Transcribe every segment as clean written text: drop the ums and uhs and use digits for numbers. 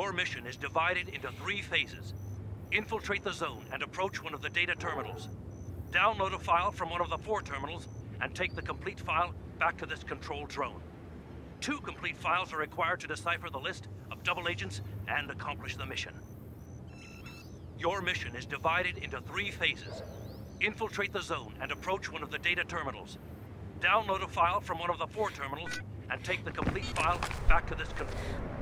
Your mission is divided into 3 phases. Infiltrate the zone and approach one of the data terminals. Download a file from one of the 4 terminals and take the complete file back to this control drone. 2 complete files are required to decipher the list of double agents and accomplish the mission. Your mission is divided into 3 phases. Infiltrate the zone and approach one of the data terminals. Download a file from one of the 4 terminals and take the complete file back to this control.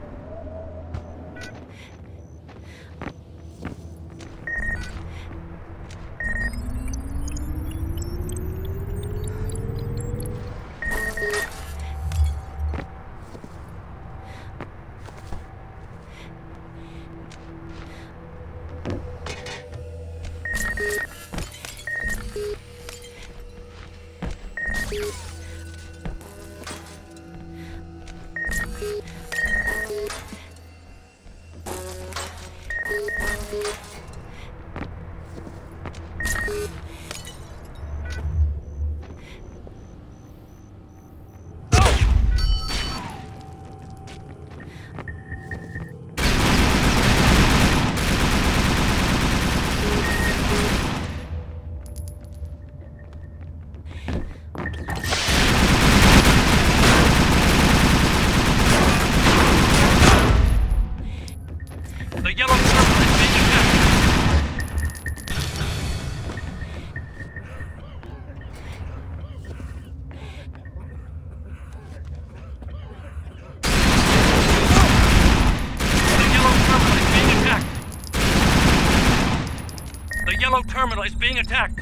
Terminal is being attacked.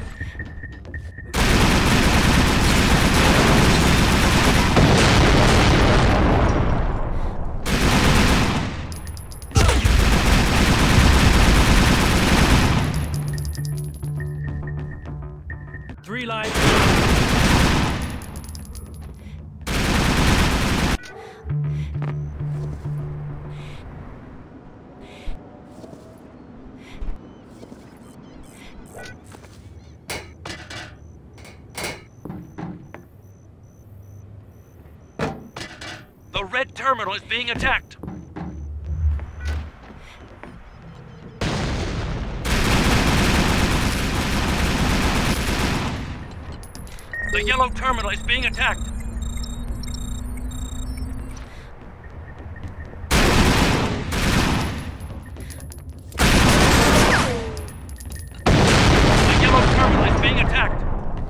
Three lives. The red terminal is being attacked. The yellow terminal is being attacked. The yellow terminal is being attacked.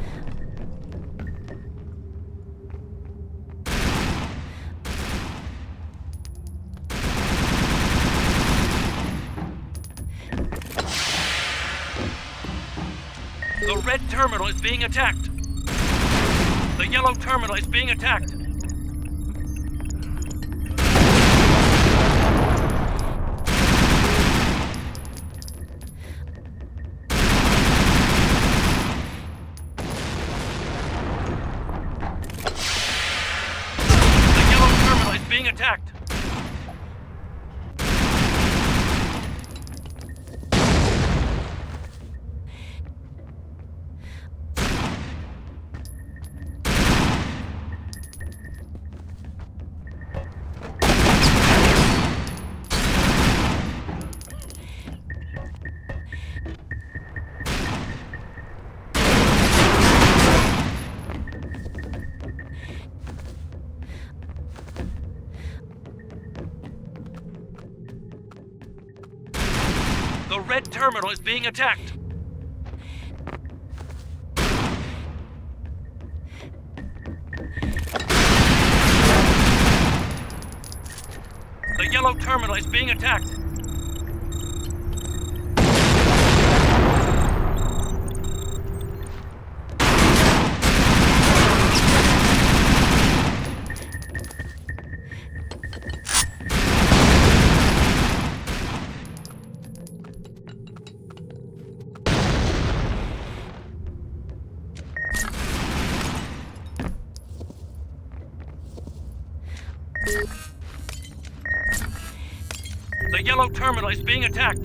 The red terminal is being attacked. The yellow terminal is being attacked. The yellow terminal is being attacked. The red terminal is being attacked. The yellow terminal is being attacked. The yellow terminal is being attacked.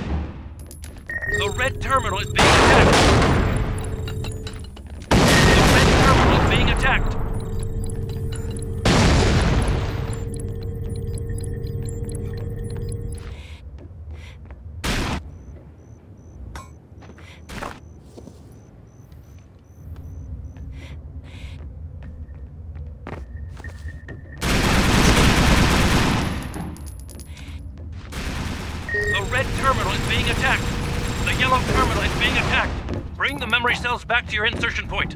The red terminal is being attacked. The The red terminal is being attacked. The yellow terminal is being attacked. Bring the memory cells back to your insertion point.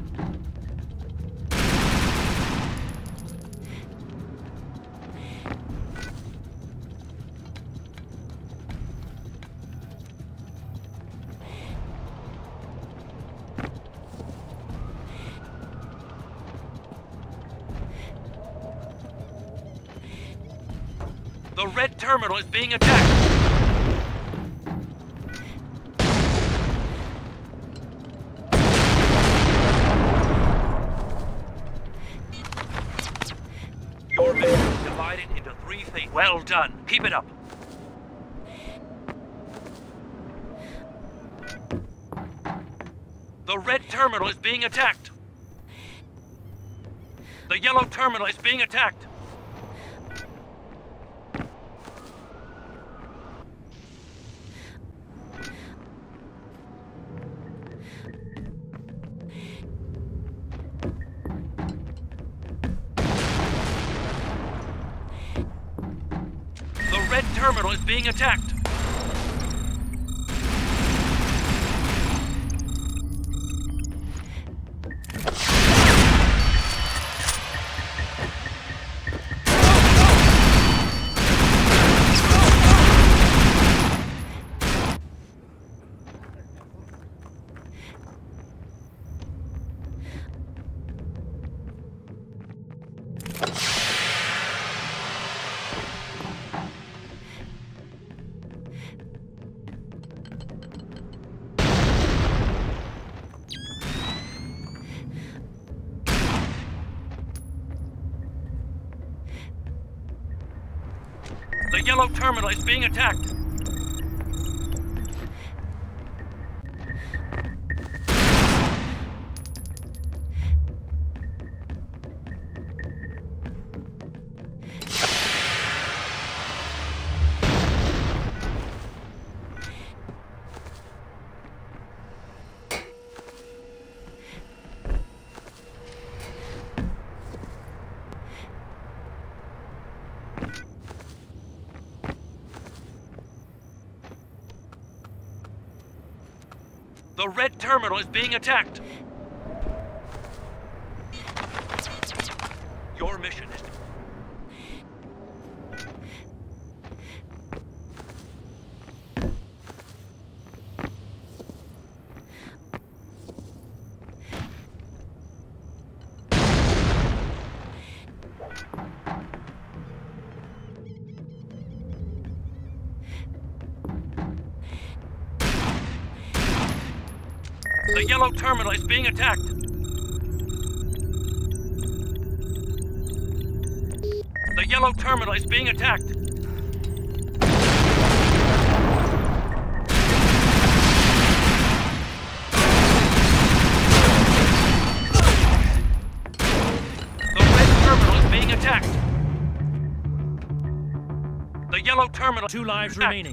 The red terminal is being attacked. Your mission is divided into 3 phases. Well done. Keep it up. The red terminal is being attacked. The yellow terminal is being attacked. The red terminal is being attacked. The yellow terminal is being attacked. The red terminal is being attacked. Your mission is... The yellow terminal is being attacked. The yellow terminal is being attacked. The red terminal is being attacked. The yellow terminal... 2 lives remaining.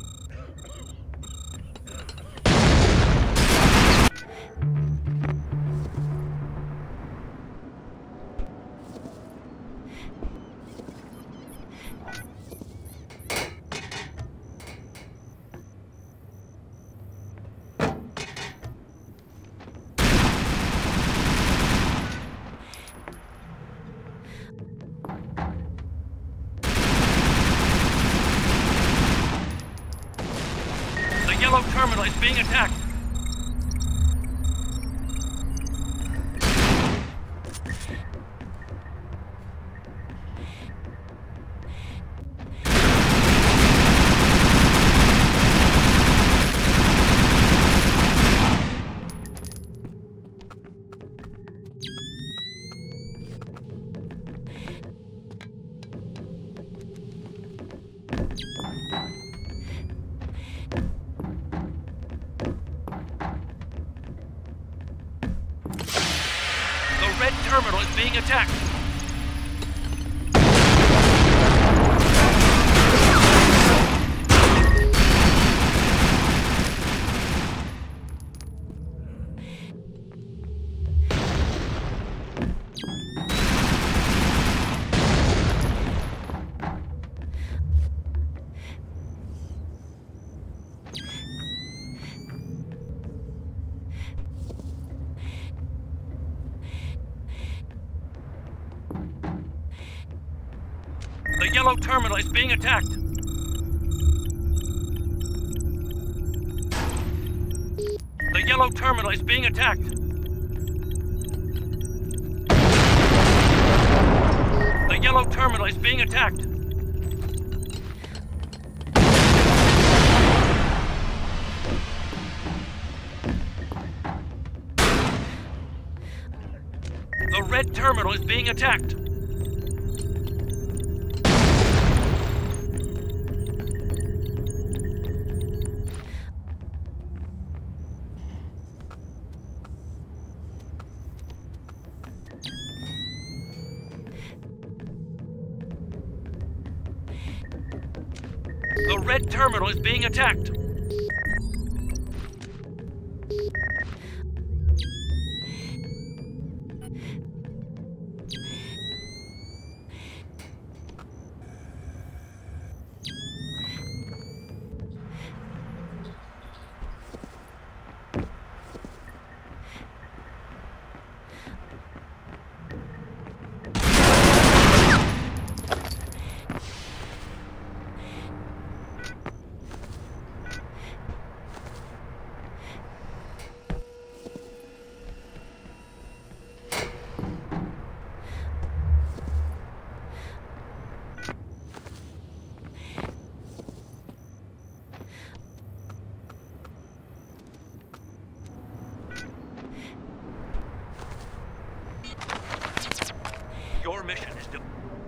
The yellow terminal is being attacked. The red terminal is being attacked. The yellow terminal is being attacked. The yellow terminal is being attacked. The yellow terminal is being attacked. The red terminal is being attacked. The red terminal is being attacked. Your mission is to...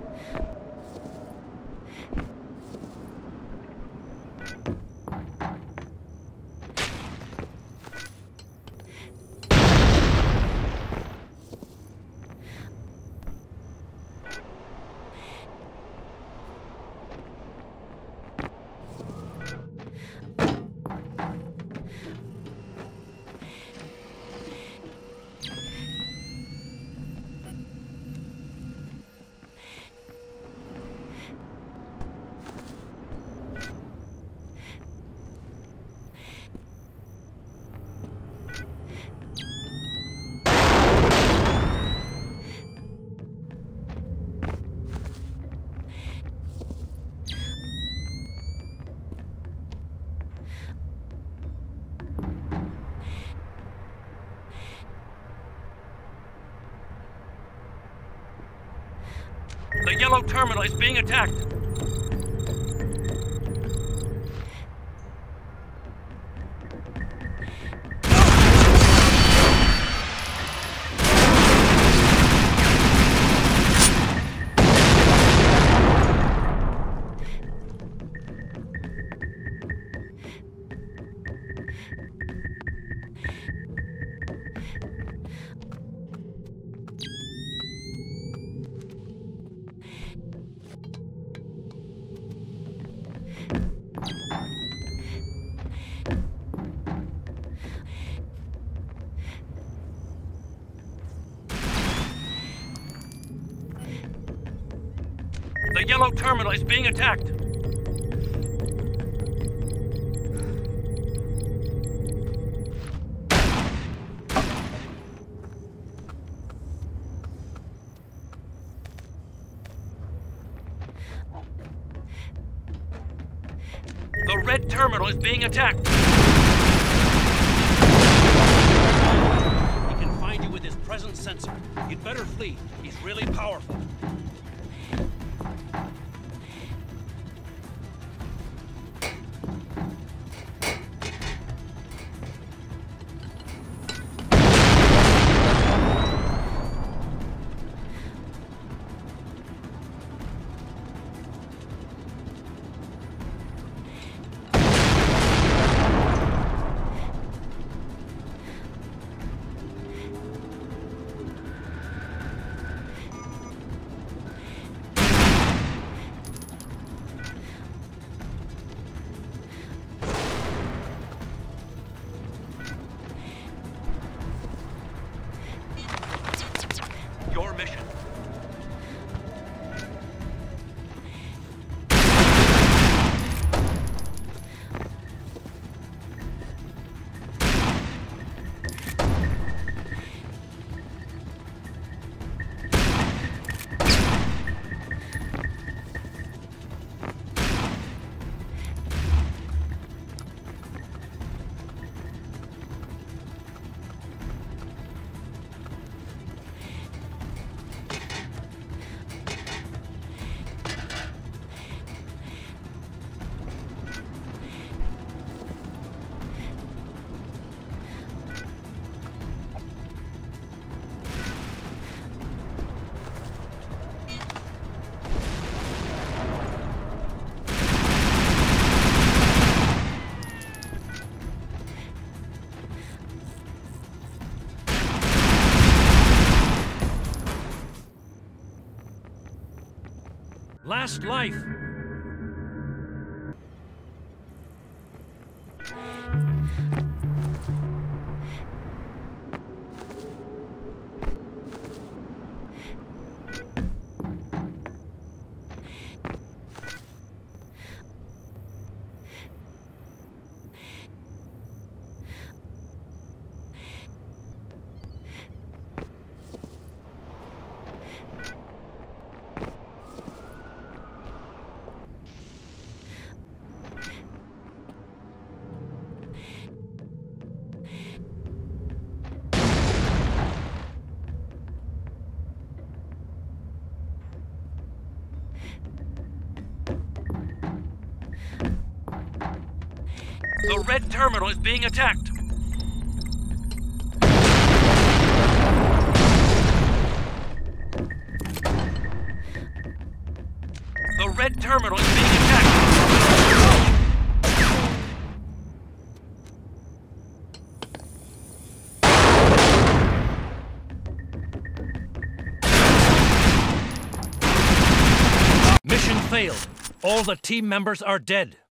The yellow terminal is being attacked. The yellow terminal is being attacked. The red terminal is being attacked. He can find you with his presence sensor. You'd better flee. He's really powerful. Last life. The red terminal is being attacked. The red terminal is being attacked. Mission failed. All the team members are dead.